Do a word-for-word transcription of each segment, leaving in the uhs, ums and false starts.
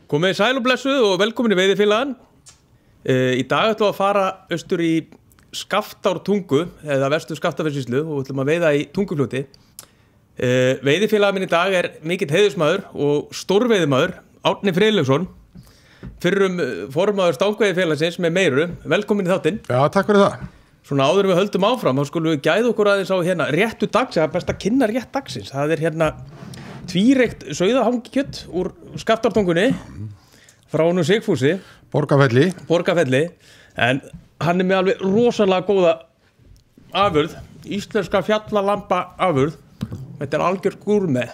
Komið sæl og blessuð og velkomin í Veiðifélagann. Uh, í dag ætlum við að fara austur í Skaftártungu, eða vestur Skaftafellssýslu, og ætlum að veiða í Tungufljóti. Uh, Veiðifélaginn minn í dag er mikill heiðursmaður og stórveiðimaður, Árni Friðleifsson, fyrrum formaður Stangveiðifélagsins með meiru. Velkomin í þáttinn. Já, takk fyrir það. Svona áður við höldum áfram, þá skulum við gæða okkur aðeins á hérna réttu dags, það er best að kynna rétt dagsins. Það er hérna tvíreikt sauðahangikjöt úr Skaftártungunni frá honum Sigfúsi. Borgarfelli. Borgarfelli, en hann er með alveg rosalega góða afurð, íslenska fjallalamba afurð. Þetta er algjör gúrme.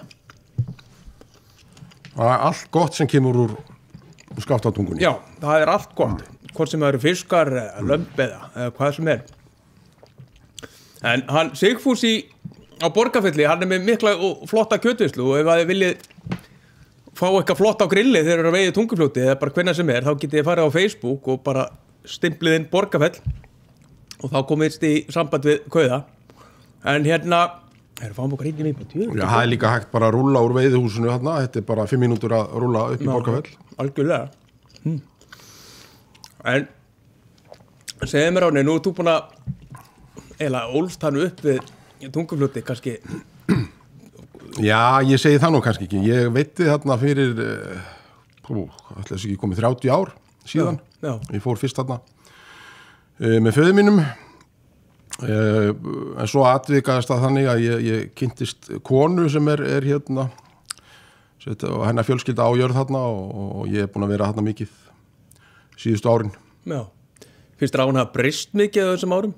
Það er allt gott sem kemur úr Skaftártungunni. Já, það er allt gott, hvort sem það eru fiskar, lömb eða, eða hvað sem er. En hann Sigfúsi á Borgarfelli, hann er með mikla og flotta kjötvinnslu, og ef þið viljið fá eitthvað flott á grilli þegar þið eru að veiða í Tungufljóti eða bara hvenær sem er, þá getið þið farið á Facebook og bara stimplið inn Borgarfell og þá komist í samband við kauða. En hérna erum fáum okkar inn í mig. Já, það er líka hægt bara að rúlla úr veiðihúsinu hérna, þetta er bara fimm mínútur að rúlla upp í Ná, Borgarfell. Algjörlega. Hm. En segðu mér Árni, nú ert þú búin að eða ólst hann upp við Tungufljóti kannski. Já, ég segi það nú kannski ekki. Ég veitti þarna fyrir pú, ætla þess ekki komið þrjátíu ár síðan. Já, já. Ég fór fyrst þarna uh, með föður mínum uh, en svo atvikaðist það þannig að ég, ég kynntist konu sem er, er hérna og hennar fjölskylda á jörð þarna og, og ég er búin að vera þarna mikið síðustu árin. Já. Finnst þér að hún hafa breyst mikið á þessum árum?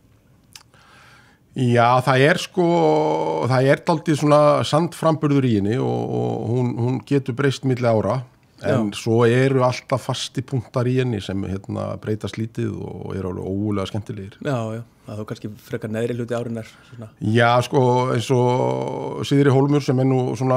Já, það er sko, það er dálítið svona sandframburður í henni og, og hún, hún getur breyst milli ára, en Já. Svo eru alltaf fasti punktar í henni sem hérna, breytast lítið og eru alveg ógulega skemmtilegir. Já, já, það er kannski frekar neðri hluti árinar. Svona. Já, sko, eins og Sigri Hólmur sem er nú svona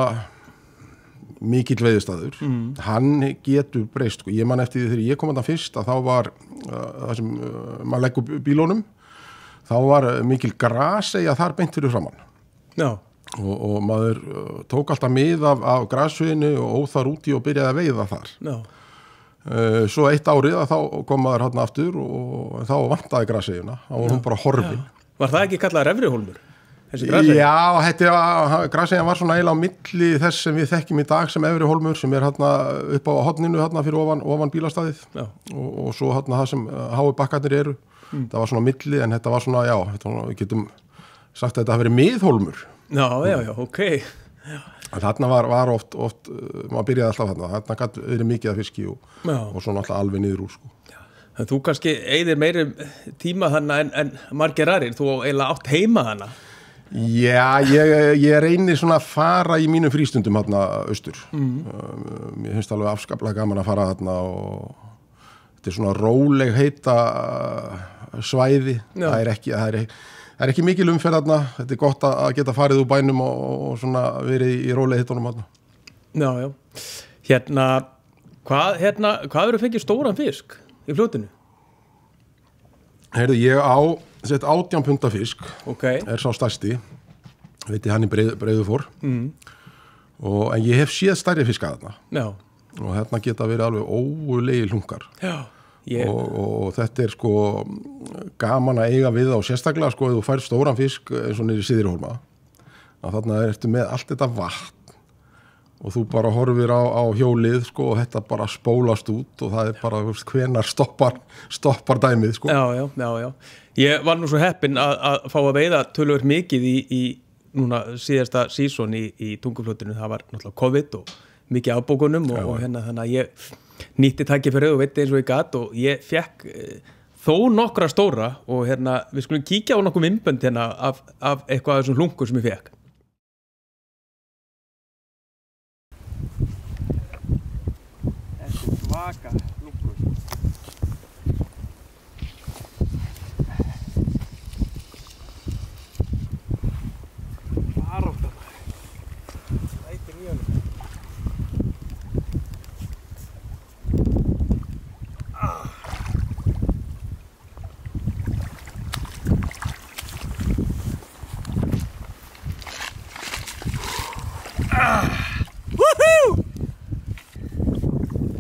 mikill veiðistaður, mm. hann getur breyst, sko. Ég man eftir því þegar ég kom að það fyrst að þá var uh, það sem uh, maður leggur bílónum, þá var mikil graseyja þar beint fyrir framann. Já. Og, og maður uh, tók alltaf mið af, af grasveginni og óð þar úti og byrjaði að veiða þar. Já. Uh, svo eitt árið að þá kom maður hérna aftur og þá vantaði graseyjuna, þá var hún bara horfin. Já. Var það ekki kallað Refrihólmur? Já, þetta graseyjan var svona eiginlega á milli þess sem við þekkjum í dag sem Efrihólmur, sem er hérna upp á horninu hérna fyrir ofan, ofan bílastæðið og, og svo hérna það sem hái bakkarnir eru. Mm. Það var svona milli, en þetta var svona, já, þetta var, við getum sagt að þetta hafi verið miðhólmur. Já, já, já, ok. Já. Þarna var, var oft, oft, maður byrjaði alltaf þarna, þarna gæti verið mikið af fiski og, og svona alltaf alveg niður úr, sko. Já. En þú kannski eyðir meiri tíma þarna en, en margir aðrir, þú eiginlega átt heima þarna. Já, ég, ég reynir svona að fara í mínum frístundum þarna austur. Mm. Mér finnst alveg afskaplega gaman að fara þarna og þetta er svona róleg heita svæði. Það er ekki, það er, það er ekki mikil umferð þarna. Þetta er gott að geta farið úr bænum og, og svona verið í róleg heitunum þarna. Já, já. Hérna, hvað, hérna, hvað verður fengið stóran fisk í fljótinu? Heyrðu, ég á sett átján punda fisk, okay. Er sá stærsti, veit ég hann í breið, Breiðufór, mm. og, en ég hef séð stærri fiska þarna. Já. Og hérna geta verið alveg ógulegi hlungar. Já. Yeah. Og, og þetta er sko gaman að eiga við á sérstaklega, sko, ef þú fær stóran fisk eins og niður í Syðrihólma, að þarna ertu með allt þetta vatn og þú bara horfir á, á hjólið, sko, og þetta bara spólast út og það er bara, þú veist, hvenar stoppar, stoppar dæmið, sko. Já, já, já, já. Ég var nú svo heppinn að, að fá að veiða töluvert mikið í, í núna síðasta sísón í, í Tungufljótinu. Það var náttúrulega COVID og mikið afbókunum og, og hérna þannig að ég nýtti tækifærið og veitti eins og ég gat og ég fekk e, þó nokkra stóra og hérna við skulum kíkja á nokkuð myndbönd hérna af, af eitthvað af þessum hlungur sem ég fekk. Þetta er svaka hlungur. Baróttan. Ættir í honum. Ah. Ah. Woohoo!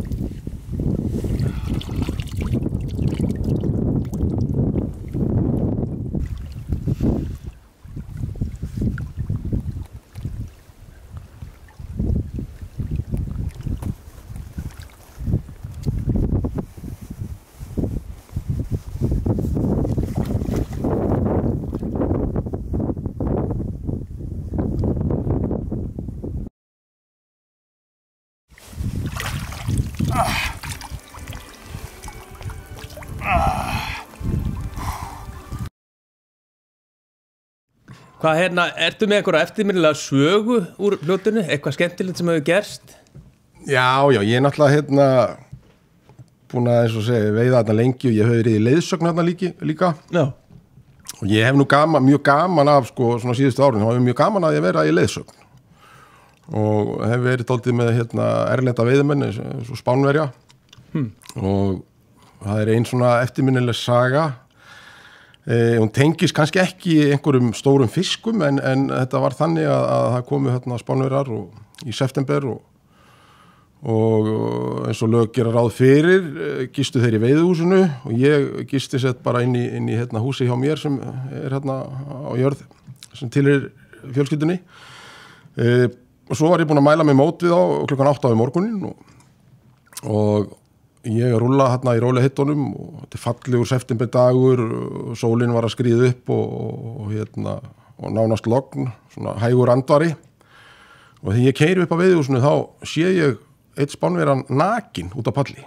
Hvað hérna, ertu með einhverja eftirminnilega sögu úr hljótinu? Eitthvað skemmtilegt sem hefur gerst? Já, já, ég er náttúrulega hérna búin að, eins og segja, veiða þarna lengi og ég hef verið í leiðsögn þarna líki, líka. Já. Og ég hef nú gaman, mjög gaman af, sko, svona síðustu árin, þá hef ég mjög gaman að ég vera í leiðsögn. Og hef verið dálítið með, hérna, erlenda veiðimenn, eins og Spánverja. Hmm. Og það er ein svona eftirminnileg saga. Eh, hún tengis kannski ekki einhverjum stórum fiskum en, en þetta var þannig að, að það komu hérna Spánverjar og í september og, og eins og lög gera ráð fyrir gistu þeir í veiðuhúsinu og ég gisti sett bara inn í, inn í hérna, húsi hjá mér sem er hérna á jörð sem tilheyrir fjölskyldunni. Eh, og svo var ég búin að mæla mig mót við á klukkan átta á morgunin og, og ég rúlla hérna í rólega hittunum og þetta er fallegur septemberdagur og sólin var að skríða upp og, og, hérna, og nánast logn, svona hægur andvari og þegar ég keyri upp á veiðihúsinu þá sé ég eitt Spánverjan nakin út á palli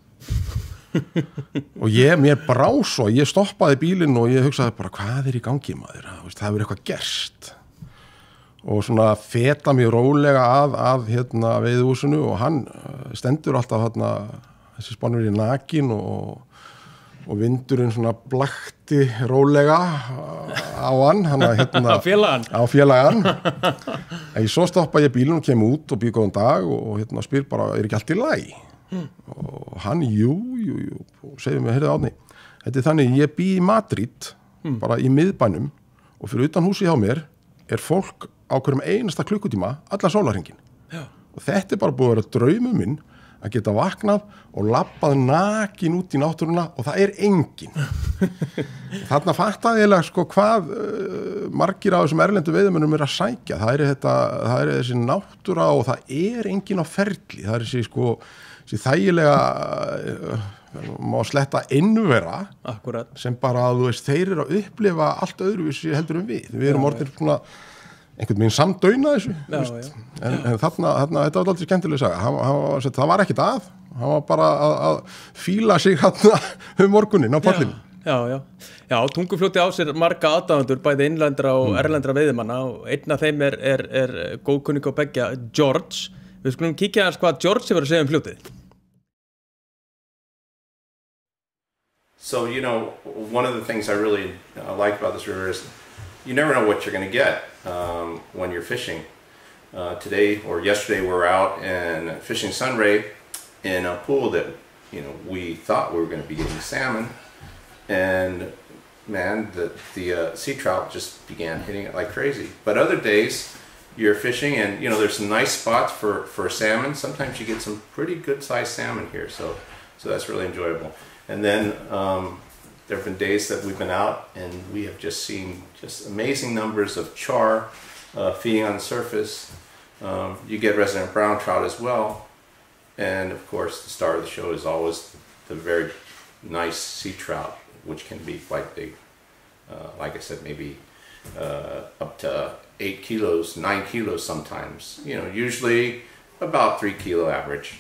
og ég, mér brá svo, ég stoppaði bílinn og ég hugsaði bara hvað er í gangi maður, það hefur eitthvað gerst og svona feta mér rólega að, að hérna veiðihúsinu og hann stendur alltaf hérna þessi Spánverji nakin og, og vindurinn svona blakti rólega á hann, hann hérna, á félagann. Á félagann. En ég svo stoppa ég bílinn og kem út og býð góðan dag og hérna spyr bara, er ekki allt í lagi? Hmm. Og hann, jú, jú, jú, og segir mér, heyrðu Árni, þetta er þannig, ég bý í Madrid, hmm. bara í miðbænum og fyrir utan húsi hjá mér er fólk á hverjum einasta klukkutíma allan sólarhringinn. Já. Og þetta er bara búið að vera draumur minn að geta vaknað og labbað nakin út í náttúruna og það er engin. Þarna fattaði ég sko hvað uh, margir af þessum erlendu veiðimönnum er að sækja. Það er, þetta, það er þessi náttúra og það er engin á ferli. Það er þessi, sko, þessi þægilega, uh, má sletta innvera Akkurat. Sem bara, þú veist, þeir eru að upplifa allt öðruvísi heldur um við. Við erum orðnir svona einhvern veginn samdauðna þessu já, já. En, en þarna, þarna, þetta var alltaf skemmtileg saga hann, hann, það var ekkert að hann var bara að, að fíla sig hérna um morgunin á pallinu já, já, já, Tungufljóti á sér marga aðdáendur, bæði innlendra og mm. erlendra veiðimanna og einn af þeim er, er, er góðkunningi og beggja George, við skulum kíkja hans hvað George hefur að segja um fljótið. So, you know, one of the things I really uh, like about this river is you never know what you're going to get um, when you're fishing. Uh, today or yesterday we were out and fishing sunray in a pool that, you know, we thought we were going to be getting salmon, and man, the, the uh, sea trout just began hitting it like crazy. But other days you're fishing and, you know, there's some nice spots for, for salmon. Sometimes you get some pretty good sized salmon here, so, so that's really enjoyable. And then um, there have been days that we've been out and we have just seen just amazing numbers of char uh, feeding on the surface. Um, you get resident brown trout as well. And of course the star of the show is always the very nice sea trout, which can be quite big. Uh, like I said, maybe uh, up to eight kilos, nine kilos sometimes. You know, usually about three kilo average.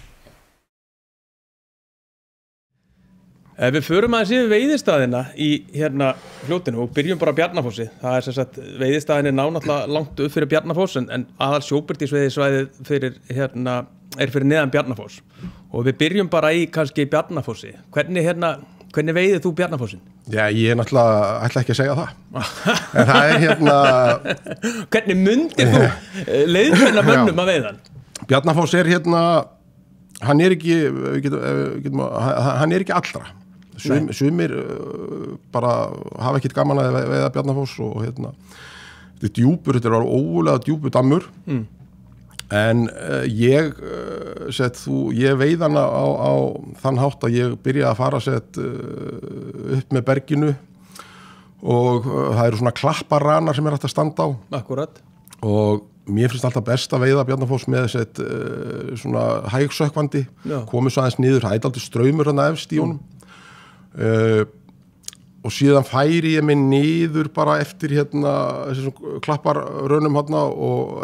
Við förum aðeins yfir veiðistæðina í hérna fljótinu og byrjum bara á Bjarnafossi. Það er sem sagt, veiðistæðin er náttúrulega langt upp fyrir Bjarnafoss en, en aðal sjóbirtisveiðisvæðið fyrir hérna er fyrir neðan Bjarnafoss. Og við byrjum bara í kannski Bjarnafossi. Hvernig hérna, hvernig veiðir þú Bjarnafossin? Já, ég er náttúrulega ætla ekki að segja það. En það er hérna Hvernig mundir þú leiðbeina mönnum að veiðan? Bjarnafoss er hérna hann er ekki getum, getum, hann er ekki allra. Sum, sumir uh, bara hafa ekkert gaman að veiða Bjarnafoss og hérna þetta er djúpur, þetta er ógulega djúpur dammur mm. en uh, ég uh, sett þú, ég veið hana á, á þann hátt að ég byrja að fara sett uh, upp með berginu og uh, það eru svona klapparanar sem er hægt að standa á. Akkurat. Og mér finnst alltaf best að veiða Bjarnafoss með sett uh, svona hægsökkvandi, komið svo aðeins niður, það er alltaf straumur hana efst í honum. Mm. Uh, og síðan færi ég mig niður bara eftir hérna þessum klapparrönum hérna og en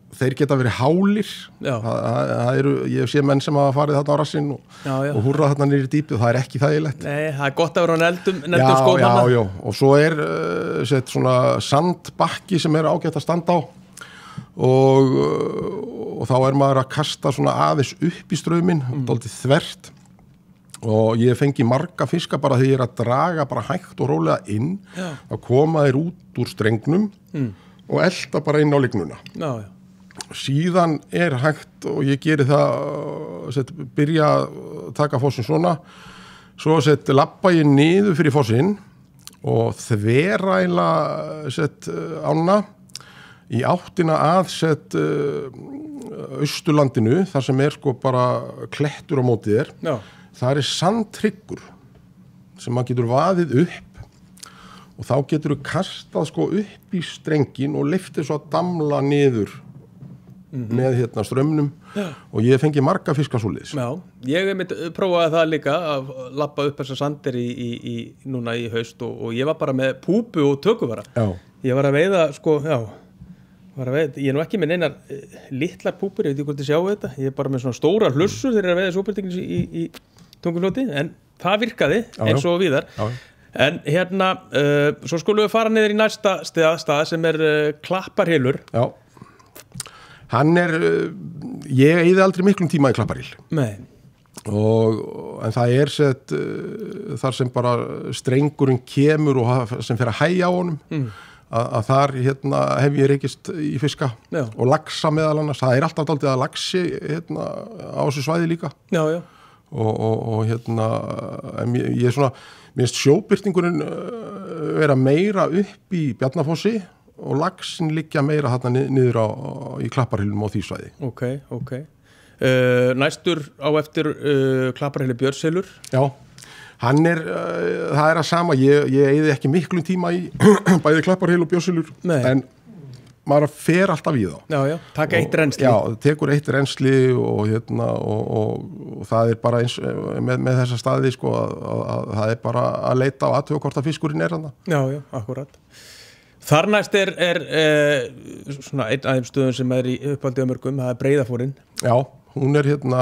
þeir geta verið hálir Já. það, það, það eru, ég sé menn sem hafa farið þarna á rassinn og, Já, já. og húrrað þarna niður í dýpið og það er ekki þægilegt. Nei, það er gott að vera á neldum, neldum Já, skóm já, þarna. já, og svo er uh, sett svona sandbakki sem er ágætt að standa á og, uh, og þá er maður að kasta svona aðeins upp í strauminn, mm. dálítið þvert og ég fengi marga fiska bara þegar ég er að draga bara hægt og rólega inn, Já. þá koma þeir út úr strengnum Mm. og elda bara inn á lygnuna. Já, já. Síðan er hægt og ég geri það set, byrja að taka fossin svona svo set, lappa ég niður fyrir fossin og þveræla set, ána í áttina að set, Austurlandinu þar sem er sko bara klettur á móti þér. Já. Það er sandhryggur sem maður getur vaðið upp og þá getur þú kastað sko upp í strengin og lyftið svo að damla niður mm-hmm. með hérna strömmnum Já. Og ég fengi marga fiskasúliðs. Já, ég hef mitt prófaði það líka að lappa upp þessar sandir í, í, í, núna í haust og, og ég var bara með púpu og tökuvara. Já. Ég var að veiða, sko, já, var að veiða, ég er nú ekki með neinar uh, litlar púpur, ég veit ekki hvort þið sjáu þetta, ég er bara með svona stóra hlussur þegar ég er að veiða súpertingins í, í, í tungufljóti, en það virkaði já, eins og víðar. Já. En hérna, uh, svo skulum við fara niður í næsta stað, stað sem er uh, Klapparhylur. Já. Hann er, uh, ég eyði aldrei miklum tíma í Klapparhyl. Nei. Og, en það er sett uh, þar sem bara strengurinn kemur og sem fer að hægja á honum, mm. að, að þar hérna, hef ég reykist í fiska já. Og laxa meðal annars. Það er alltaf dálítið að laxi hérna, á þessu svæði líka. Já, já. Og, og, og hérna, ég, ég er svona, mér finnst sjóbirtingurinn vera meira upp í Bjarnafossi og laxinn liggja meira þarna niður á, í Klapparhylum á því svæði. Ok, ok. Uh, næstur á eftir uh, Klapparhyli Björnselur. Já, hann er, uh, það er að sama, ég, ég eyði ekki miklum tíma í bæði Klapparhyl og Björnselur, en maður fer alltaf í þá. Já, já, taka eitt rensli. Já, tekur eitt rensli og, hérna, og, og, og það er bara eins með, með þessa staði sko, að, að, að það er bara að leita á aðtöku hvort að fiskurinn er hann. Já, já, akkurat. Þar næst er, er eh, svona einn af þeim stöðum sem er í uppaldi á mörgum, það er Breiðafórin. Já, hún er hérna,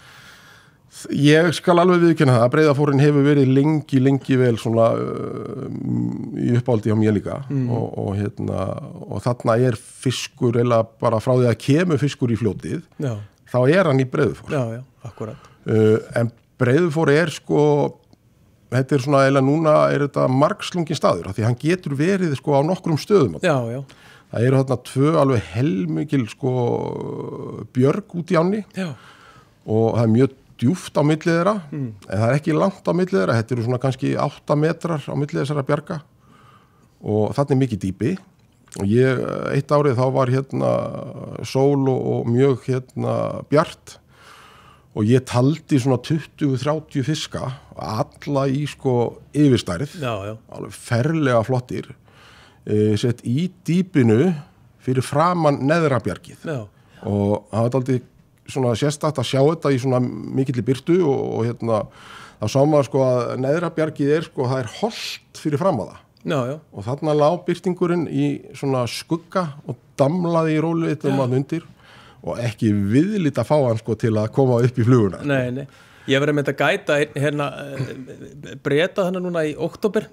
ég skal alveg viðurkenna það að Breiðafórin hefur verið lengi, lengi vel svona uh, í uppáldi á mér líka mm. og, og hérna, og þarna er fiskur eða bara frá því að kemur fiskur í fljótið, já. Þá er hann í Breiðafór. Já, já, akkurat. Uh, en Breiðafór er sko, þetta er svona eða núna er þetta margslungin staður, því hann getur verið sko á nokkrum stöðum. Já, já. Það eru þarna tvö alveg helmikil sko björg út í ánni já. Og það er mjög djúft á millið þeirra, mm. en það er ekki langt á millið þeirra, þetta eru svona kannski átta metrar á millið þessara bjarga og þarna er mikið dýpi og ég, eitt árið þá var hérna sól og, og mjög hérna bjart og ég taldi svona tuttugu til þrjátíu fiska, alla í sko yfirstærð, já, já. Alveg ferlega flottir, e, sett í dýpinu fyrir framan neðra bjargið já. Og það var aldrei svona sérstakt að sjá þetta í svona mikilli byrtu og, og hérna þá sá maður sko að neðra bjargið er sko það er holt fyrir fram að það já, já. Og þarna lá byrtingurinn í svona skugga og damlaði í róluvitum að undir og ekki viðlít að fá hann sko til að koma upp í fluguna. Nei, nei. Ég var að mynda að gæta hérna breta þannig núna í október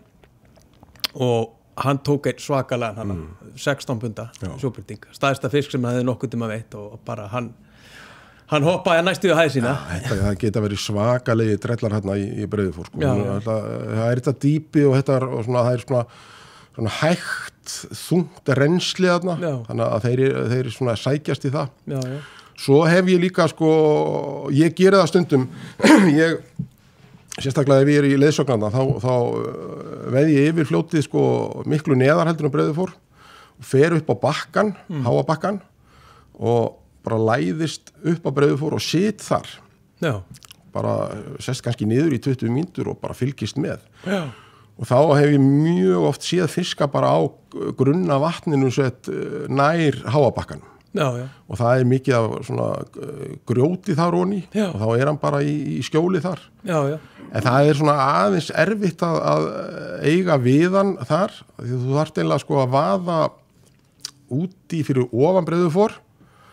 og hann tók einn svakalega hann mm. sextán punda sjóbyrting, staðista fisk sem hefði nokkuð tíma veitt og bara hann Hann hoppaði að næstu í hæð sína. Ja, þetta, það geta verið svakalegi drellar hérna í, í Breiðafór. Sko. Já, já. Það, það er þetta dýpi og, þetta er, og svona, það er svona, svona hægt, þungt rensli þarna. Já. Þannig að þeir, þeir svona sækjast í það. Já, já. Svo hef ég líka, sko, ég geri það stundum, ég, sérstaklega ef ég er í leiðsögnanda, þá, þá veð ég yfir fljótið sko, miklu neðar heldur um Breiðafór og fer upp á bakkan, mm. háa bakkan og bara læðist upp á Breiðafór og sit þar. Já. Bara sest kannski niður í tuttugu mínútur og bara fylgist með. Já. Og þá hef ég mjög oft séð fiska bara á grunna vatninu sett nær háabakkan. Já, já. Og það er mikið af svona grjóti þar onni og þá er hann bara í, í skjóli þar. Já, já. En það er svona aðeins erfitt að, að eiga viðan þar því þú þarft eiginlega sko að vaða úti fyrir ofan Breiðafór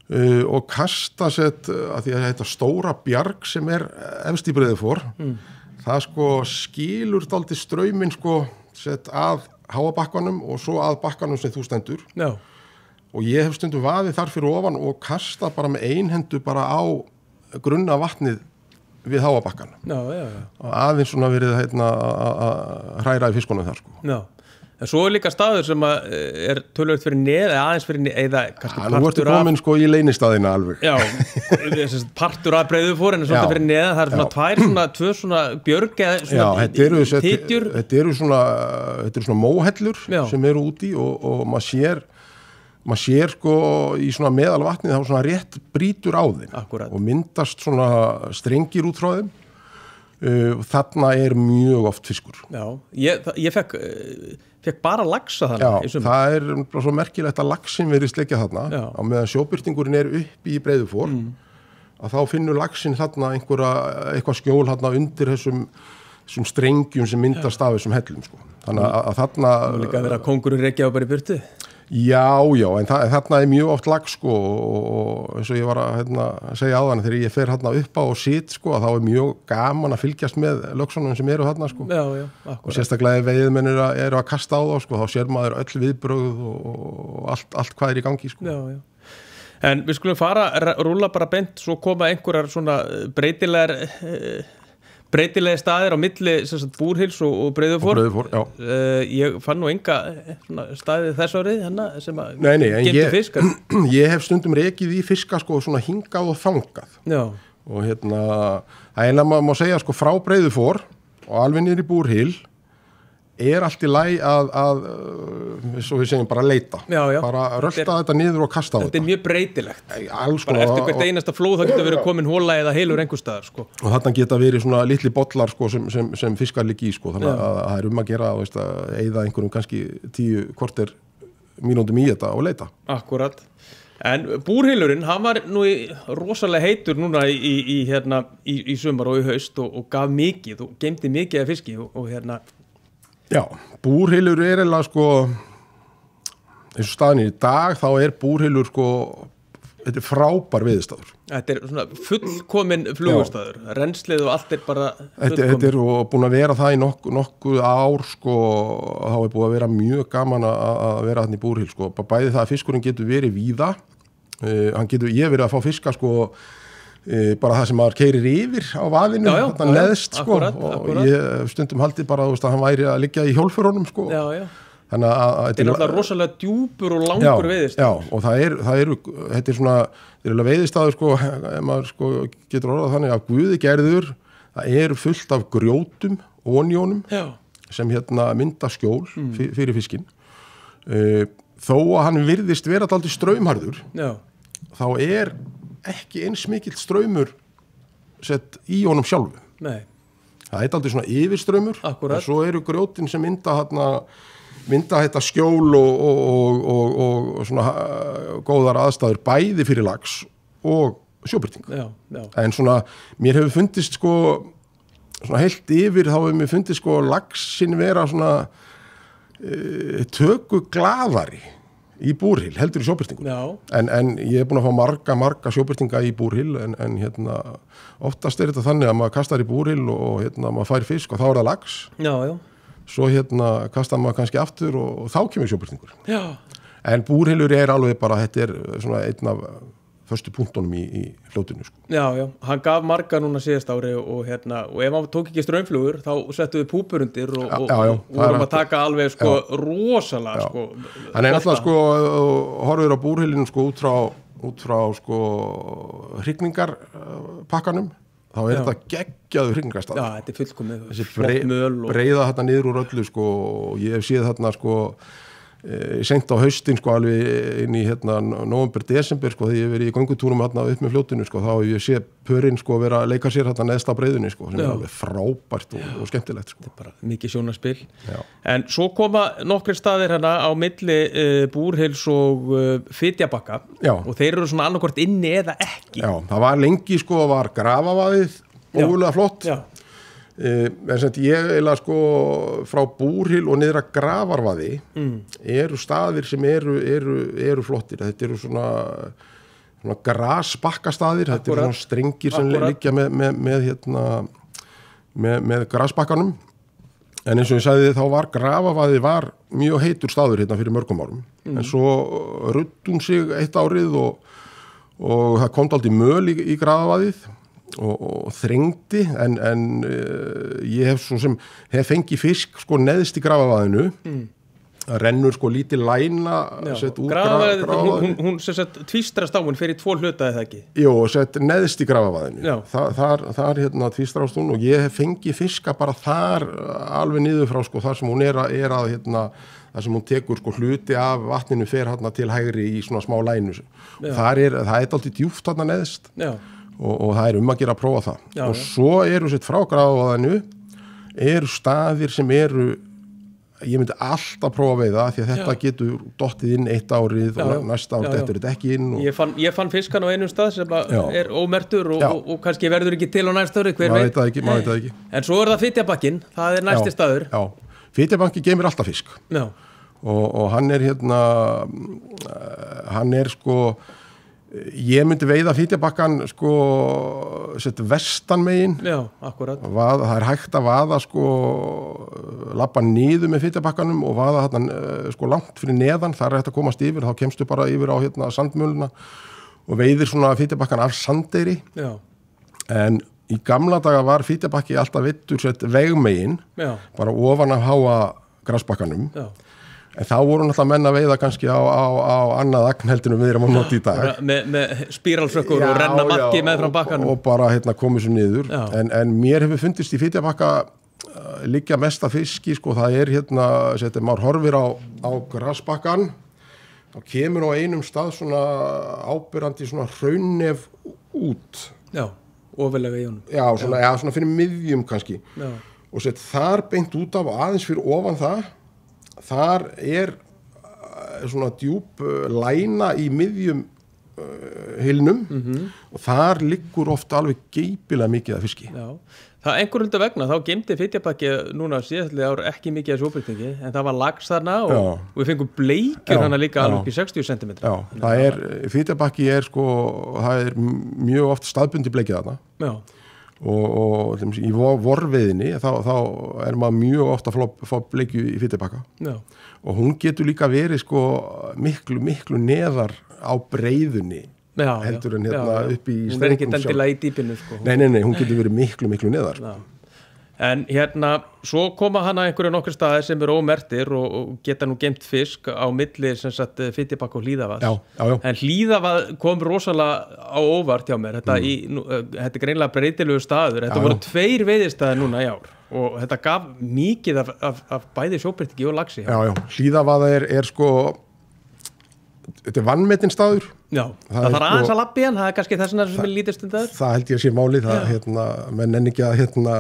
uh, og kasta sett að því að þetta stóra bjarg sem er efst í Breiðufór mm. það sko skilur dálítið strauminn sko sett að háabakkanum og svo að bakkanum sem þú stendur Já. Og ég hef stundum vaðið þar fyrir ofan og kasta bara með einhendu bara á grunna vatnið við háabakkan já, já, já. og aðeins svona verið hérna, að hræra í fiskunum þar sko. Já, en svo er líka staður sem að er tölvöld fyrir neð eða aðeins fyrir neð eða kannski ja, partur af... Nú ertu komin sko í leynistaðina alveg. Já, partur af Breiðufór en svolítið fyrir neð, það er svona já. tvær svona, tvö svona björg eða svona já, þetta eru, titjur. Þetta eru svona, þetta eru svona móhellur já. Sem eru úti og, og maður sér maður sér sko í svona meðalvatnið þá svona rétt brýtur á þeim Akkurat. Og myndast svona strengir út frá þeim uh, þarna er mjög oft fiskur Já, ég, ég fekk, fekk bara laxa þarna Já, það er svo merkilegt að laxinn verið sleikja þarna Já. Á meðan sjóbirtingurinn er upp í Breiðufór mm. að þá finnur laxinn þarna einhverja, eitthvað skjól þarna undir þessum, þessum strengjum sem myndast af þessum hellum sko. Þannig að, að þarna Það er líka að vera kóngurinn rekja á bara í burtu Já, já, en þa þarna er mjög oft lax sko og eins og ég var að hérna, segja á þannig þegar ég fer hérna upp á og sit sko að þá er mjög gaman að fylgjast með lögsunum sem eru þarna sko já, já, og sérstaklega veiðmenn eru, eru að kasta á þá sko þá sér maður öll viðbrögð og, og allt, allt hvað er í gangi sko. Já, já. En við skulum fara, rúlla bara bent svo koma einhverjar svona breytilegar eh, breytilegi staðir á milli sagt, Búrhils og, og Breiðufór, og Breiðufór uh, ég fann nú enga svona, staði þess árið hana, sem að nei, nei, gemdi ég, fiskar ég hef stundum rekið í fiska sko, svona hingað og þangað Já. Og hérna það er maður má segja sko frá Breiðufór og alveg niður í Búrhil er allt í lagi að, að svo við segjum bara leita já, já. bara rölda þetta, þetta niður og kasta á þetta þetta er mjög breytilegt Alls, sko, bara eftir hvert einasta flóð það getur verið komin hóla eða heilur einhver staðar sko. og þarna geta verið svona litli bollar sko, sem, sem, sem fiskar líki í sko. þannig að það er um að gera veist, að eyða einhverjum kannski tíu korter mínúndum í þetta og leita Akkurat en Búrhylurinn, hann var nú í rosalega heitur núna í, í, í, hérna, í, í sumar og í haust og, og gaf mikið og geymdi mikið af fiski og, og hérna Já, Búrhylur er eða sko eins og staðin í dag þá er Búrhylur sko þetta er frábær veiðistaður Þetta er svona fullkomin flugurstaður rennslið og allt er bara Þetta, þetta er búin að vera það í nokkuð nokku ár sko þá er búin að vera mjög gaman að vera þarna í Búrhyl sko bæði það að fiskurinn getur verið víða uh, hann getur, ég hef verið að fá fiska sko uh, bara það sem maður keyrir yfir á vaðinu þarna neðst sko akkurat, og akkurat. ég stundum haldi bara veist, að hann væri að liggja í hjólförunum sko Já, já Þannig að, að þetta er náttúrulega rosalega djúpur og langur veiðistaður. Já, og það er, það eru, þetta er svona, þetta er veiðistaður sko, ef maður sko getur orðað þannig að Guði gerður, það er fullt af grjótum, onjónum, Já. sem hérna mynda skjól mm. fyrir fiskinn. Uh, þó að hann virðist vera dálítið straumharður, Já. þá er ekki eins mikill straumur sett í honum sjálfu. Nei. Það er dálítið svona yfirstraumur, Akkúrat. og svo eru grjótin sem mynda hérna mynda þetta skjól og, og, og, og, og svona góðar aðstæður bæði fyrir lax og sjóbirting. Já, já. En svona, mér hefur fundist sko, svona heilt yfir, þá hefur mér fundist sko laxin vera svona e, töku glaðari í Búrhyl, heldur í sjóbirtingun. En, en ég er búin að fá marga, marga sjóbirtinga í Búrhyl, en, en hérna, oftast er þetta þannig að maður kastar í Búrhyl og hérna, maður fær fisk og þá er það lax. Já, já. Svo hérna kastar maður kannski aftur og, og þá kemur sjóbirtingur. Já. En Búrhylur er alveg bara, þetta er svona einn af förstu punktunum í, í fljótinu. Sko. Já, já, hann gaf marga núna síðast ári og hérna, og ef hann tók ekki straumflugur þá settu við púpur undir og, já, og, já, já, og vorum að taka alveg sko já. rosalega já. sko. Hann er náttúrulega sko, horfður á Búrhylinu sko út frá, út frá sko hrygningarpakkanum. Þá er já. Þetta geggjaður hringarstað. Já, þetta er fullkomið. Þessi brei, og... breiða þarna niður úr öllu sko og ég hef séð þarna sko e, seint á haustin sko alveg inn í hérna nóvember, desember sko þegar ég hef verið í göngutúrum hérna upp með fljótinu sko þá hef ég séð pörinn sko vera að leika sér hérna neðst á breiðunni sko sem já. Er alveg frábært og, og skemmtilegt sko. Þetta er bara mikið sjónarspil. Já. En svo koma nokkrir staðir hérna á milli uh, Búrhyls og uh, Fitjabakka já. Og þeir eru svona annarkvort inni eða ekki. Já, það var lengi sko var grafavaðið ógulega flott. Já. Uh, en sem ég eila sko frá Búrhyl og niður að Grafarvaði mm. eru staðir sem eru, eru, eru flottir. Þetta eru svona svona grasbakkastaðir, þetta er svona strengir sem Akkurat. liggja með, með, með, hérna, með, með grasbakkanum. En eins og ég sagði þá var Grafavaði var mjög heitur staður hérna fyrir mörgum árum. Mm. En svo rudd hún sig eitt árið og, og það kom aldrei möl í, í Grafavaðið og, og þrengdi en, en uh, ég hef svo sem hef fengið fisk sko neðst í Grafavaðinu. Mm. Það rennur sko lítið læna sett úr Grafavaði, Grafavaði. hún, hún, hún sem sagt tvístrast á hún fyrir tvo hluta eða ekki? Jú, sett neðst í Grafavaðinu. Þa, þar, þar hérna tvístrast hún og ég hef fengið fiska bara þar alveg niður frá sko þar sem hún er að, er að hérna, þar sem hún tekur sko hluti af vatninu fer hérna til hægri í svona smá lænu. Þar er, það er alltaf djúpt hérna neðst og, og það er um að gera að prófa það. Já, og ja. Svo eru sett frá Grafavaðinu eru staðir sem eru ég myndi alltaf prófa að veiða því að þetta já. Getur dottið inn eitt árið já, og næsta ár dettur þetta ekki inn og... ég, fann, ég fann fiskan á einum stað sem er ómertur og, og, og kannski verður ekki til á næsta ári hver veit ekki, veit ekki. En svo er það Fitjabakkin, það er næsti já, staður Fitjabakki geymir alltaf fisk og, og hann er hérna hann er sko ég myndi veiða Fitjabakkan sko sett vestan megin já, akkurat Vað, það er hægt að vaða sko labba niður með Fitjabakkanum og vaða hérna sko langt fyrir neðan þar er hægt að komast yfir, þá kemstu bara yfir á hérna sandmöluna og veiðir svona Fitjabakkan af Sandeyri já. En í gamla daga var Fitjabakki alltaf vittur sett vegmegin já. Bara ofan af háa grasbakkanum já. En þá voru náttúrulega menn að veiða kannski á, á, á annað agnheldinu við erum að nota í dag. Með, með spíralsökkur og renna makki með frá bakkanum. Og bara hérna komið svo niður. En, en mér hefur fundist í Fitjabakka uh, liggja mesta fiski, sko, það er hérna, setjum maður horfir á, á grasbakkan, þá kemur á einum stað svona ábyrrandi svona hraunef út. Já, ofalega í honum. Já, svona, já. Já, svona fyrir miðjum kannski. Já. Og sett þar beint út af og aðeins fyrir ofan það, þar er svona djúp læna í miðjum uh, hilnum mm-hmm. og þar liggur ofta alveg geipilega mikið af fiski. Já, það einhver hluta vegna, þá geymdi Fitjabakki núna síðastlega ár ekki mikið af sjóbyrtingi, en það var lax þarna og, og við fengum bleikjur hana líka alveg upp í sextíu sentimetra. Já, það er, Fitjabakki er sko, það er mjög oft staðbundi bleikið þarna. Já. Og, og í vorveiðinni þá, þá er maður mjög ofta að fá bleikju í Fitjabakka og hún getur líka verið sko miklu, miklu neðar á breiðunni já, heldur en hérna já, upp í hún er ekki endilega í dýpinu sko. Nei, nei, nei, hún getur verið miklu, miklu neðar já. En hérna, svo koma hana einhverju nokkur staðir sem eru ómertir og, og geta nú geymt fisk á milli sem sagt Fitjabakka og Hlíðavaðs. Já, já, já. En Hlíðavad kom rosalega á óvart hjá mér. Þetta, mm. í, nú, þetta er greinlega breytilegu staður. Þetta já, voru já. Tveir veiðistaðir núna í ár og þetta gaf mikið af, af, af bæði sjóbyrtingi og laxi. Já, já. Hlíðavad er, er sko, þetta er vannmetinn staður. Já, það, það þarf aðeins að labbi hann, það er kannski þess að sem er lítið stundaður. Það held ég að sé máli, það hérna, menn enn ekki að hérna,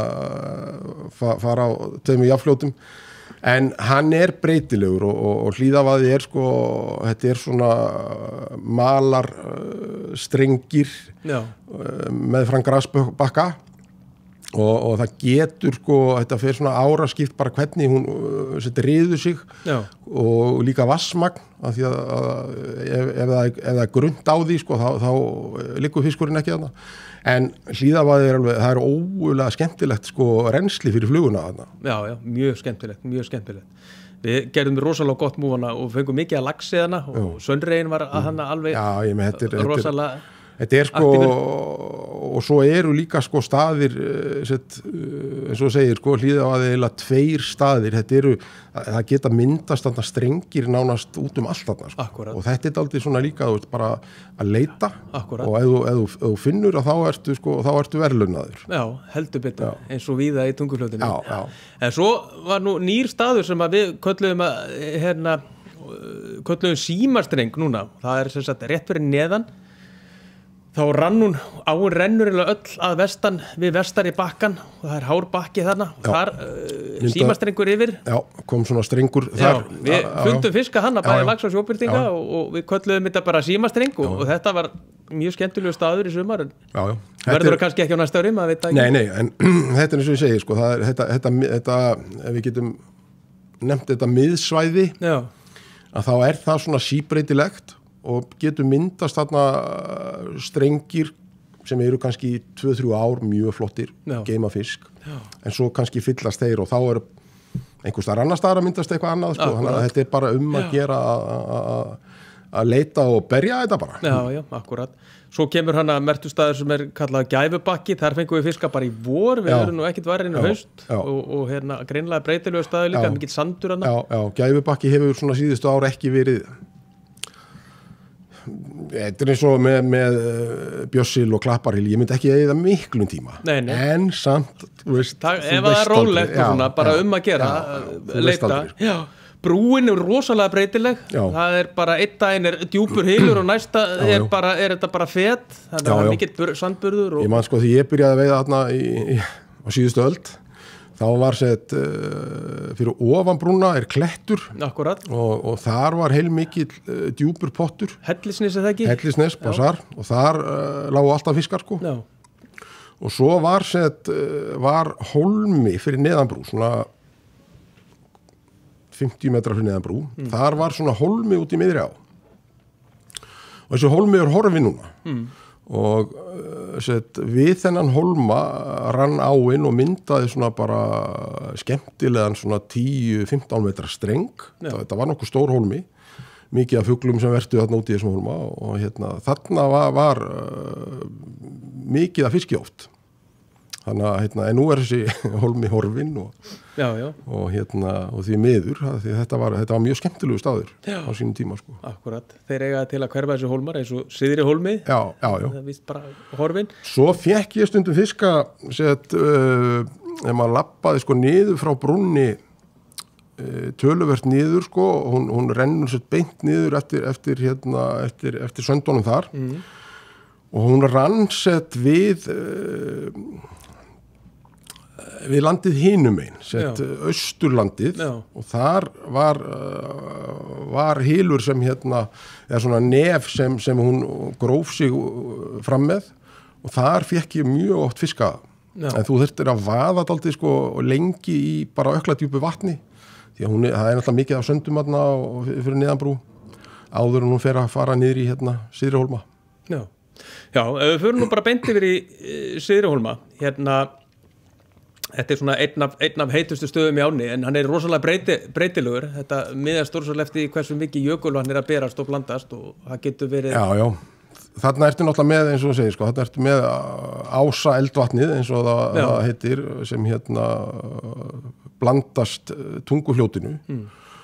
fara á tveimur jafnfljótum. En hann er breytilegur og, og, og Hlíðavaði er sko, þetta er svona malar uh, strengir uh, með fram grasbakka. Og, og það getur sko, þetta fer svona áraskipt bara hvernig hún uh, setur riður sig já. Og líka vassmagn af því að, að ef, ef, það, ef það er grunnt á því sko, þá, þá liggur fiskurinn ekki þarna. En Hlíðavaði er alveg, það er óulega skemmtilegt sko rensli fyrir fluguna þarna. Já, já, mjög skemmtilegt, mjög skemmtilegt. Við gerðum rosalega gott múana og fengum mikið að laxi þarna og Söndregin var að hana alveg já, ég með, þetta er, rosalega Þetta er sko, og svo eru líka sko staðir, set, eins og segir sko, Hlíðavaði eða tveir staðir, þetta eru, það geta myndast þarna strengir nánast út um allt þarna sko. Og þetta er aldrei svona líka, þú veist, bara að leita Akkurat. Og ef þú, ef, þú, ef þú finnur að þá ertu sko, þá ertu verðlaunaður. Já, heldur betur, eins og víða í Tungufljótinu. Já, já. En svo var nú nýr staður sem að við kölluðum að, hérna, kölluðum símastreng núna, það er sem sagt rétt fyrir neðan. Þá rann hún, áin rennur öll að vestan við vestari bakkan og það er hár bakki þarna og já, þar uh, símastrengur yfir. Já, kom svona strengur þar. Já, við fundum fiska hana bæði lax og sjóbyrtinga og, og við kölluðum þetta bara símastreng og, og þetta var mjög skemmtilegu staður í sumar. Já, já. Verður það kannski ekki á næsta ári, maður veit það ekki. Nei, nei, en þetta er eins og ég segi, sko, það er þetta, þetta, þetta, ef við getum nefnt þetta miðsvæði, já. Að þá er það svona síbreytilegt og getur myndast þarna strengir sem eru kannski tvö til þrjú ár mjög flottir, Já. geima fisk Já. en svo kannski fyllast þeir og þá er einhvers staðar annar staðar að myndast eitthvað annað sko. Þannig að þetta er bara um að Já. gera að leita og berja þetta bara Já, já, akkurat. Svo kemur hann að mertustaður sem er kallað Gæfubakki, þar fengum við fiska bara í vor, við Já. erum nú ekkert varinn í Já. haust Já. og, og hérna greinlega breytilegu staður líka, Já. mikill sandur hann. Já, já, Gæfubakki hefur svona síðustu ár ekki verið þetta er eins og með, með Bjössil og Klapparhýl, ég myndi ekki eða miklum tíma Nei, nei. en samt, þú veist Það, þú ef það veist er rólegt aldrei. og svona, Já, bara já, um að gera, já, já, þú veist leita. aldrei, sko. Já, brúin er rosalega breytileg, Já. það er bara einn daginn er djúpur hylur og næsta Já, er, já. bara, er þetta bara fet, þannig Já, að það já. er mikill sandburður Ég og man sko því ég byrjaði að veiða þarna í, í, á síðustu öld þá var sett uh, fyrir ofan brúna er klettur akkurat, og, og þar var heilmikill uh, djúpur pottur hellisnis er það ekki? hellisnes, basar og þar uh, lágu alltaf fiskar sko Já, og svo var sett uh, var hólmi fyrir neðanbrú svona fimmtíu metra fyrir neðanbrú þar var svona hólmi út í miðri á og þessi hólmi er horfi núna mm. og uh, sett, við þennan hólma rann áinn og myndaði svona bara skemmtilegan svona tíu til fimmtán metra streng Já. það, það var nokkuð stór hólmi mikið af fuglum sem vertu þarna út í þessum hólma og hérna, þarna var, var uh, mikið af fiski oft þannig að hérna, en nú er þessi hólmi horfinn og, já, já, og, hérna, og því miður því þetta var, þetta var mjög skemmtilegu staður Já. á sínum tíma sko. akkurat. Þeir eiga til að hverfa þessu hólmar eins og Syðri hólmi, já, já, já. það er víst bara horfinn. Svo fekk ég stundum fiska sett, uh, ef maður lappaði sko niður frá brúnni uh, töluvert niður sko, hún, hún rennur sett beint niður eftir, eftir, hérna, eftir, eftir söndunum þar mm. og hún rann sett við uh, við landið hinum einn, sett Já. austurlandið Já. og þar var, uh, var hylur sem hérna, eða svona nef sem, sem hún gróf sig fram með og þar fekk ég mjög oft fiska Já. en þú þurftir að vaða dálítið sko lengi í bara ökladjúpu vatni því að hún er, það er náttúrulega mikið af söndum þarna og fyrir neðanbrú áður en hún fer að fara niður í hérna Syðri hólma. Já, já, ef við fyrir nú bara beint yfir í Syðri hólma, hérna þetta er svona einn af, einn af heitustu stöðum í ánni en hann er rosalega breyti, breytilegur þetta miðast rosalega eftir hversu mikið jökul hann er að berast og blandast og það getur verið Já, já, þarna ertu náttúrulega með eins og þú segir sko, þarna ertu með ása eldvatnið eins og það, Já. það heitir sem hérna blandast tungufljótinu mm.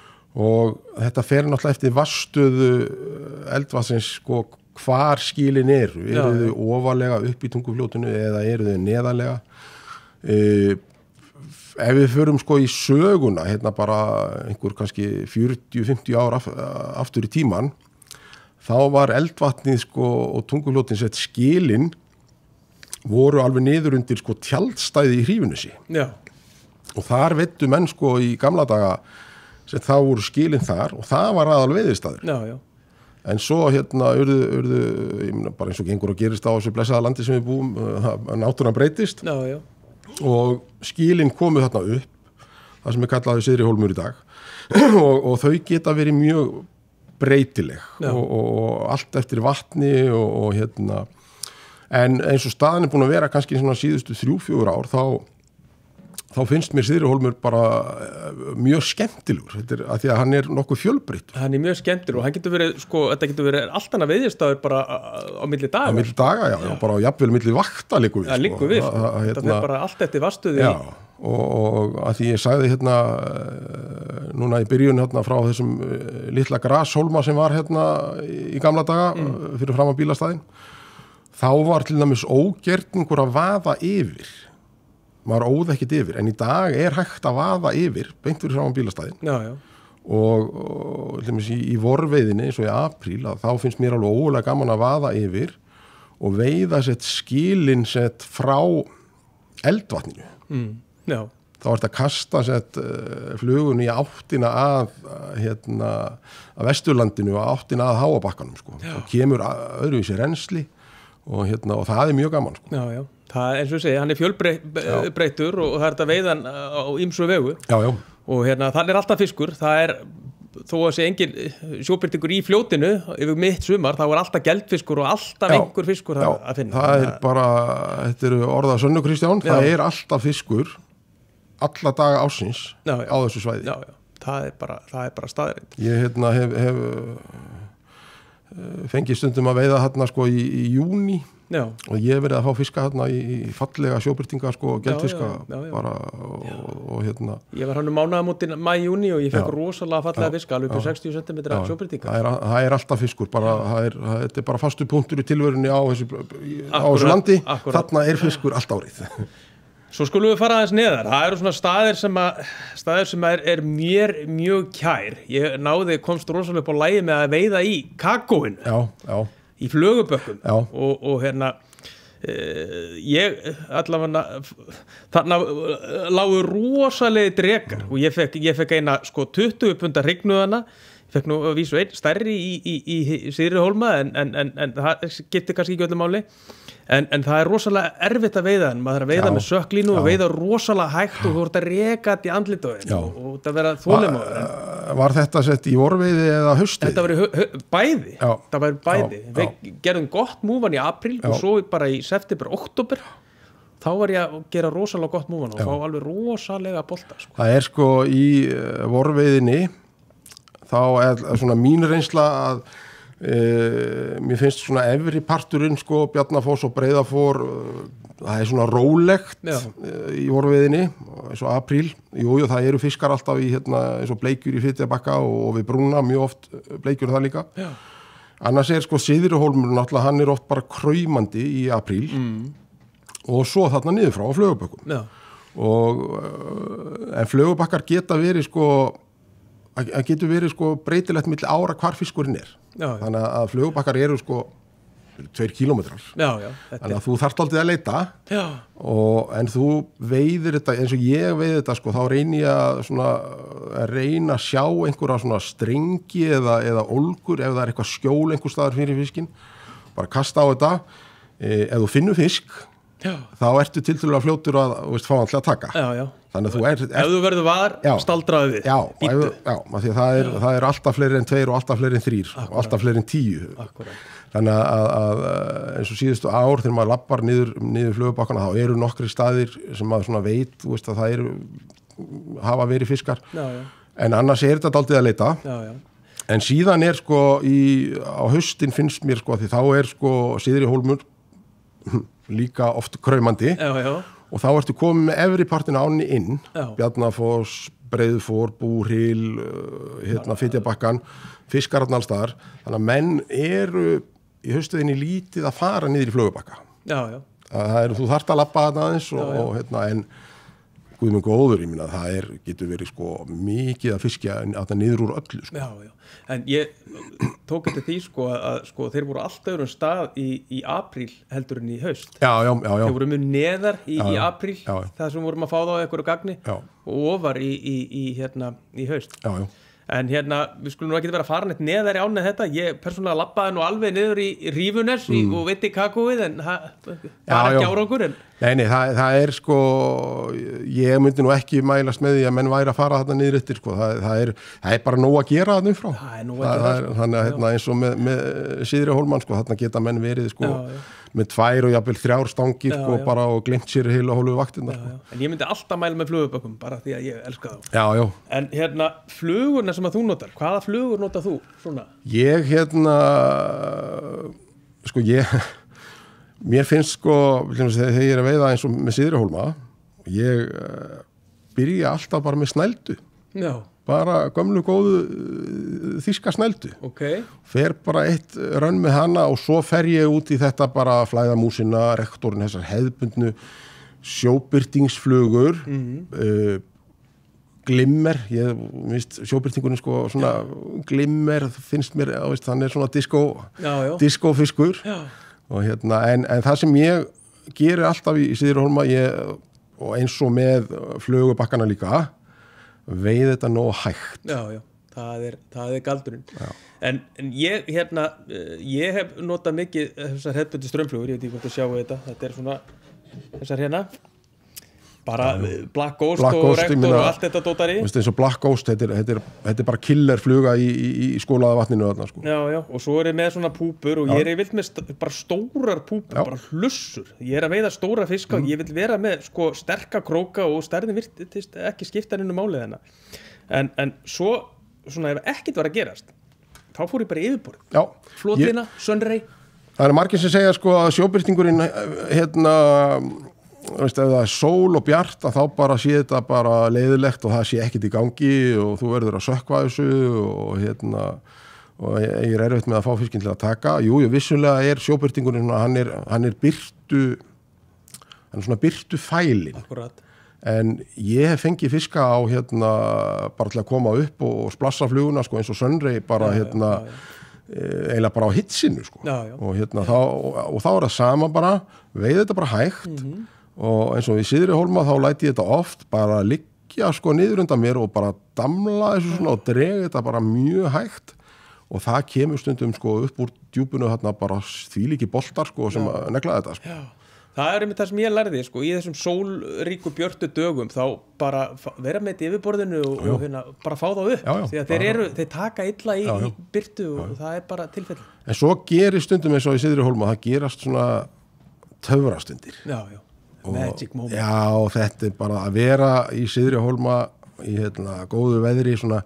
og þetta fer náttúrulega eftir vasstöðu eldvatsins sko hvar skilin eru, eru Já, þau ofalega upp í tungufljótinu eða eru þau neðarlega Uh, ef við förum sko í söguna hérna bara einhver kannski fjörutíu til fimmtíu ár af, aftur í tíman þá var eldvatnið sko og tungufljótin sett skilin voru alveg niður undir sko tjaldstæði í Hrífunessi Já, og þar veittu menn sko í gamla daga sett þá voru skilin þar og það var aðal veiðistaður já, já, en svo hérna urðu, urðu ég meina bara eins og gengur og gerist á þessu blessaða landi sem við búum uh, náttúran breytist já, já. og skilin komu þarna upp það sem er kallaði Syðri hólmur í dag og, og þau geta verið mjög breytileg og, og, og allt eftir vatni og, og hérna en eins og staðan er búin að vera kannski svona síðustu þrjú, fjögur ár þá, þá finnst mér Syðri hólmur bara mjög skemmtilegur þetta er að því að hann er nokkuð fjölbreyttur Hann er mjög skemmtur og hann getur verið, sko, þetta getur verið allt annað veiðistaður bara á, á milli daga. á milli daga, já, já, bara á jafnvel milli vakta liggur við, Það liggur við, sko. að, að, Þetta er bara allt eftir vastuði. Já, og, og að því ég sagði hérna núna í byrjun hérna frá þessum litla grashólma sem var hérna í gamla daga mm. fyrir fram á bílastæðin þá var til dæmis ógerningur að vaða yfir maður óð ekkert yfir, en í dag er hægt að vaða yfir, beint fyrir fram á bílastæðin Já, já, og, og til dæmis í, í vorveiðinni eins og í apríl að þá finnst mér alveg ógulega gaman að vaða yfir og veiða sett skilin sett frá eldvatninu mm. já, þá er þetta að kasta sett uh, flugun í áttina að uh, hérna, að Vesturlandinu og áttina að Háabakkanum sko. og kemur öðruvísi rensli og, hérna, og það er mjög gaman sko. já, já. Það, eins og ég segi, hann er fjölbreyttur og það er þetta veiðan á ýmsu vegu Já, já, og hérna, þannig er alltaf fiskur, það er þó að sé engin sjóbirtingur í fljótinu yfir mitt sumar, þá er alltaf geldfiskur og alltaf Já. einhver fiskur Já, að finna. það er bara, þetta eru orða sönnu Kristján, Já. það er alltaf fiskur alla daga ársins Já, já. á þessu svæði. Já, já, það er bara, það er bara staðreind. Ég hérna hef, hef uh, fengið stundum að veiða hérna sko í, í júní Já, og ég hef verið að fá fiska hérna í, í fallega sjóbirtinga sko, geldfiska Já, já, já, já. bara og, og hérna ég var hann um mánaðamótin mæ-júni og ég fekk Já. rosalega fallega Já. fiska, alveg upp í sextíu sentimetra Já, sjóbirtinga. það er, það er alltaf fiskur bara, það er, það, þetta er bara fastu punktur í tilverunni á þessu, á Akkúrat, þessu landi akkúrat. þarna er fiskur allt árið. Svo skulum við fara aðeins neðar. Það eru svona staðir sem, að, staðir sem er, er mér mjög kær. Ég náði, komst rosalega upp á lagi með að veiða í kakóinu, Já, já, í flögubökkum Já. og, og hérna Uh, ég allavega þarna lágu rosalegi drekar og ég fekk, ég fekk eina sko tuttugu punda hrygnuðana, ég fekk nú að vísu einn stærri í, í, í, í Syðri Hólma en, en, en, en það getur kannski ekki öllu máli en, en það er rosalega erfitt að veiða en maður er að veiða Já. með sökklínu og Já. veiða rosalega hægt og þú ert að reka þetta í andlitið Já. og, og það vera þolinmóður en Var þetta sett í vorveiði eða haustið? þetta var í hau- hau- bæði, Já. það var bæði. Já, Við gerðum gott múfan í apríl Já. og svo bara í september, oktober þá var ég að gera rosalega gott múfan og Já. fá alveg rosalega bolta sko. Það er sko í uh, vorveiðinni þá er svona mín reynsla að uh, mér finnst svona efri parturinn sko Bjarnafoss og Breiðafór uh, það er svona rólegt Já. uh, í vorveiðinni eins og apríl, jú, jú, það eru fiskar alltaf í hérna eins og bleikjur í Fitjabakka og, og við brúna mjög oft bleikjur það líka. Já. Annars er sko Syðri Hólmur náttúrulega, hann er oft bara kraumandi í apríl mm. og svo þarna niður frá á flögubökkum Já. og uh, en flögubakkar geta verið sko að að getur verið sko breytilegt milli ára hvar fiskurinn er. Já, já. Þannig að flögubakkar eru sko tveir kílómetrar. Já, já, þetta Þannig að þú þarft aldrei að leita Já, og, en þú veiðir þetta eins og ég veiði þetta sko, þá reyni ég að, svona, að reyna að sjá einhverja svona strengi eða, eða olgur ef það er eitthvað skjól einhver staðar fyrir fiskinn, bara kasta á þetta e, ef þú finnur fisk já, þá ertu tiltölulega fljótur að þú veist, fá hann til að taka já, já. þannig að þú er, Ef þú verður var, Já. staldraðu við já, Bíddu. ef, já af því að það er, það er alltaf fleiri en tveir og alltaf fleiri en þrýr og alltaf fleiri en tíu Akkúrat. þannig að, að eins og síðustu ár þegar maður lappar niður, niður flögubakkana þá eru nokkri staðir sem maður svona veit þú veist að það eru hafa verið fiskar Já, já, en annars er þetta dálítið að leita já, já. en síðan er sko í, á haustin finnst mér sko því þá er sko Syðri Hólmur líka oft kraumandi Já, já, og þá ertu komið með efri partin ánni inn Já. Bjarnafoss, Breiðfór, Búrhýl hérna Fitjabakkan fiskararn alls staðar þannig að menn eru í haustuðinni lítið að fara niður í flögubakka já, já. það er, þú þarft að labba þarna aðeins og, Já, já. og hérna en guð minn góður, ég minna það er, getur verið sko mikið að fiskja en að það niður úr öllu sko. Já, já, en ég tók eftir því sko að sko, þeir voru alltaf öðrum stað í, í apríl heldur en í haust. já, já, já, já, Þeir voru mjög neðar í, Já, í já. apríl, Já, já. það sem vorum að fá þá einhverju gagni Já. og ofar í, í, í, hérna, í haust. já, já. En hérna, við skulum nú ekki vera að fara neitt neðar í ánið þetta, ég persónulega labbaði nú alveg niður í Rífunes mm. og veit í kakóið en það það Já, er ekki já. ára okkur en Nei, nei, það, það er sko, ég myndi nú ekki mælast með því að menn væri að fara þarna niður eftir sko, það, það, er, það er bara nóg að gera þarna umfrá. Það er nóg að gera, það er, sko. Þannig að Já. hérna, eins og með, með Syðri Hólmann sko, þarna geta menn verið sko, Já, já. með tvær og jafnvel þrjár stangir Já, sko, já. bara og glimt sér heila hólfu vaktina. já, Sko. já. En ég myndi alltaf mæla með flugubökkum bara því að ég elska þá. Já, já. En hérna, flugurna sem að þú notar, hvaða flugur notar þú svona? Ég hérna, sko ég, mér finnst sko, þegar ég er að veiða eins og með Syðri Hólma, ég uh, byrja alltaf bara með snældu. Já, bara gömlu góðu uh, þýska snældu ok. fer bara eitt rönn með hana og svo fer ég út í þetta bara flæðamúsina, rektorinn, þessar hefðbundnu sjóbirtingsflugur Mhm. uh, glimmer ég veist sjóbirtingunni sko svona glimmer finnst mér, á, veist, hann er svona disco Já, já. diskófiskur Já, og hérna, en, en það sem ég gerir alltaf í, í Syðri Hólma ég, og eins og með flugubakkana líka veið þetta nóg hægt. já, já. Það er, það er galdurinn. En, en ég, hérna, eh, ég hef notað mikið þessar hefðbundi strömmflugur, ég veit ekki hvort að sjá þetta, þetta er svona, þessar hérna, bara Black Ghost Black og Ghost, ég Rektor meina, og allt þetta dótari. Þú veist eins og Black Ghost, þetta er, þetta er, þetta er bara killerfluga í, í, í skólaða vatninu þarna, sko. Já, já, og svo er ég með svona púpur og Já. ég er vilt með st bara stórar púpur, Já. bara hlussur. Ég er að veiða stóra fiska og ég vil vera með sko sterka króka og stærðin virtist ekki skipta hennu málið hennar. En, en svo, svona ef ekkert var að gerast, þá fór ég bara í yfirborð. Já. Flotlína, Sunray. Það er margir sem segja sko að sjóbirtingurinn hérna, veist, ef það er sól og bjart að þá bara sé þetta bara leiðilegt og það sé ekkert í gangi og þú verður að sökkva þessu og hérna og ég er erfitt með að fá fiskinn til að taka. Jú, jú, vissulega er sjóbirtingurinn hann er, hann er byrtu hann er svona byrtu fælin. Akkurat. En ég hef fengið fiska á hérna bara til að koma upp og, og splassa fluguna sko eins og Sunray bara Já, já, hérna já, já. eiginlega bara á hitsinu sko. Já, já. Og, hérna, þá, og, og þá er það sama bara veið þetta bara hægt Mhm. og eins og við Syðri Hólma þá læti ég þetta oft bara liggja sko niður undan mér og bara damla þessu svona og drega þetta bara mjög hægt og það kemur stundum sko upp úr djúpunu þarna bara þvílíki boltar sko sem að negla þetta sko. Já. Það er einmitt það sem ég lærði, sko, í þessum sólríku björtu dögum, þá bara vera með þetta yfirborðinu og, og hérna, bara fá þá upp, Já, já, því að þeir bara- eru, þeir taka illa í, Já, já. í byrtu og það er bara tilfelli. En svo gerir stundum eins og í Syðri Hólma það gerast svona töfrastundir. Já, já, magic moment. Já, þetta er bara að vera í Syðri Hólma í hérna góðu veðri svona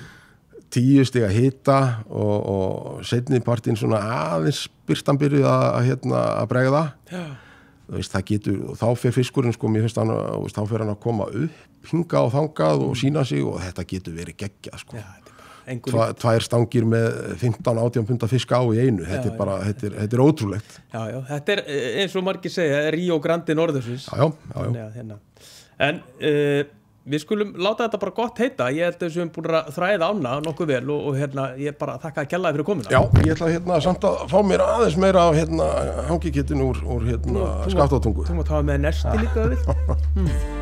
tíu stiga hita og, og seinni partinn svona aðeins byrtan byrjuð að, að, hérna, að bregða. Já, Þú veist, það getur, og þá fer fiskurinn sko, mér finnst hann, þú veist, þá fer hann að koma upp hinga og þangað og sína sig og þetta getur verið geggjað sko. já, þetta er bara engur Tva, tvær stangir með fimmtán átján punda fiska á í einu, þetta Já, er bara, þetta er, þetta er ótrúlegt. Já, já, þetta er eh, eins og margir segja, Ríó Grandi Norðursins. Já, já, já, já. Þannig að, hérna. En uh, við skulum láta þetta bara gott heita. Ég held að við séum búin að þræða ána nokkuð vel og, og hérna, ég bara þakka að kjallaði fyrir komuna. Já, ég ætla hérna samt að fá mér aðeins meira af hérna hangikittin úr, úr hérna Þú- þú- Skaftátungu. Þú mátt hafa með nesti líka ef þú vilt. Hmm.